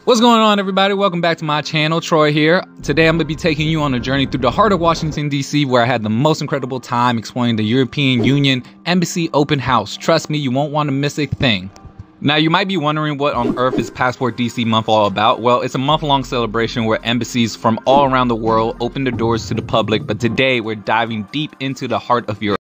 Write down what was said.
What's going on, everybody? Welcome back to my channel. Troy here. Today I'm going to be taking you on a journey through the heart of Washington, D.C., where I had the most incredible time exploring the European Union Embassy Open House. Trust me, you won't want to miss a thing. Now, you might be wondering what on earth is Passport DC Month all about. Well, it's a month-long celebration where embassies from all around the world open their doors to the public, but today we're diving deep into the heart of Europe.